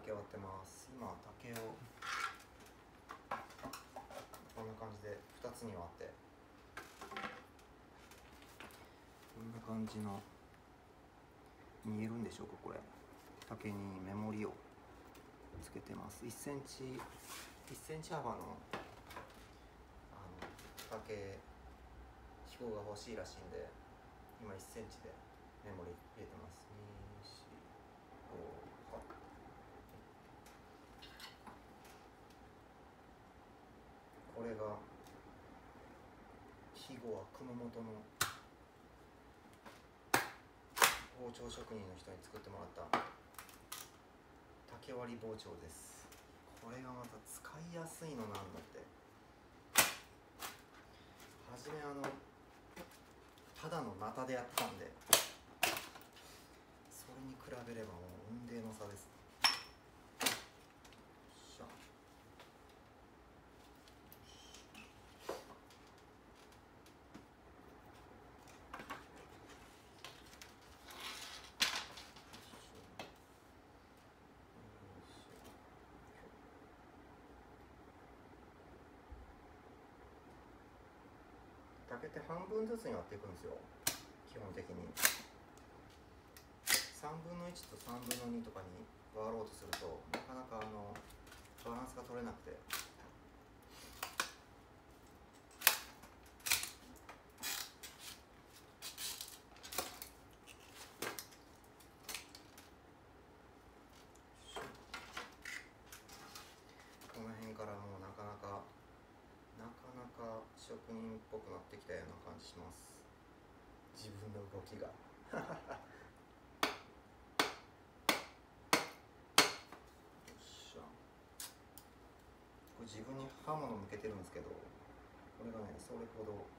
竹割ってます。今竹をこんな感じで2つに割って、こんな感じの見えるんでしょうか。これ竹に目盛りをつけてます。1センチ幅の竹飛行が欲しいらしいんで、今1センチで目盛り入れてます。2、4、5、8。これが肥後は熊本の包丁職人の人に作ってもらった竹割り包丁です。これがまた使いやすいのなんだって。はじめただのナタでやったんで、それに比べればもう雲泥の差です。竹って半分ずつに割っていくんですよ、基本的に。3分の1と3分の2とかに割ろうとするとなかなかバランスが取れなくて、この辺からもうなかなか職人っぽくなってきたような感じします。自分の動きがこれ自分に刃物向けてるんですけど、これがねそれほど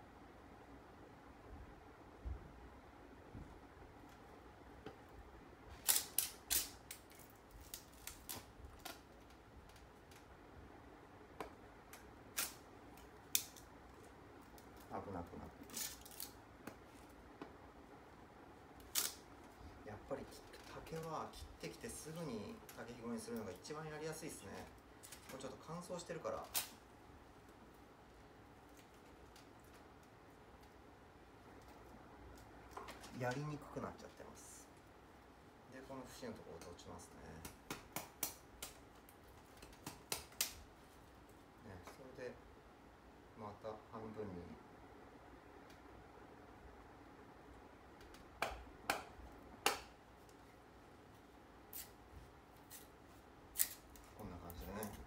危なくなく、やっぱり竹は切ってきてすぐに竹ひごにするのが一番やりやすいですね。これちょっと乾燥してるからやりにくくなっちゃってます。でこの節のところで落ちますね。それでまた半分にこんな感じでね。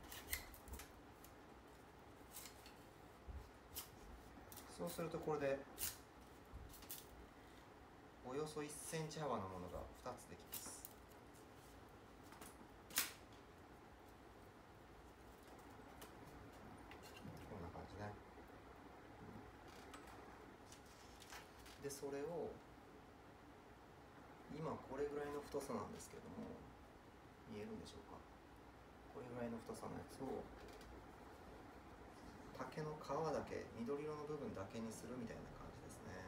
そうするとこれでおよそ1センチ幅のものが2つできます。こんな感じね。でそれを今これぐらいの太さなんですけども、見えるんでしょうか。これぐらいの太さのやつを竹の皮だけ、緑色の部分だけにするみたいな感じですね。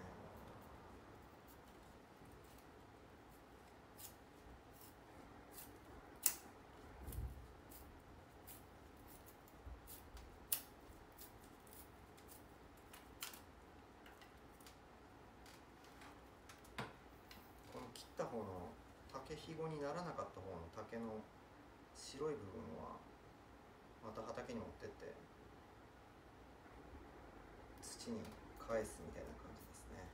この切った方の竹ひごにならなかった方の竹の白い部分はまた畑に持ってって土に返すみたいな感じですね。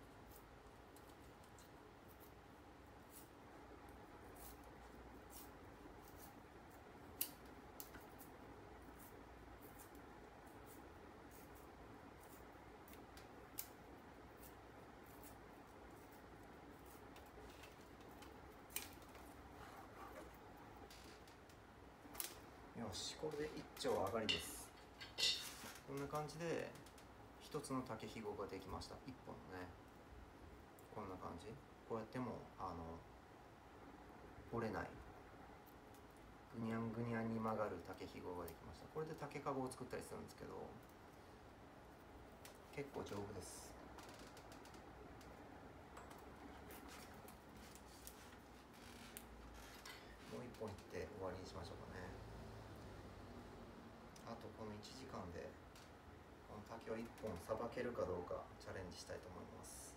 よし、これで一丁上がりです。こんな感じで一つの竹ひごができました。一本のね、こんな感じ。こうやっても折れない、ぐにゃんぐにゃんに曲がる竹ひごができました。これで竹かごを作ったりするんですけど、結構丈夫です。もう一本いって終わりにしましょうかね。 1時間でこの竹を1本さばけるかどうかチャレンジしたいと思います。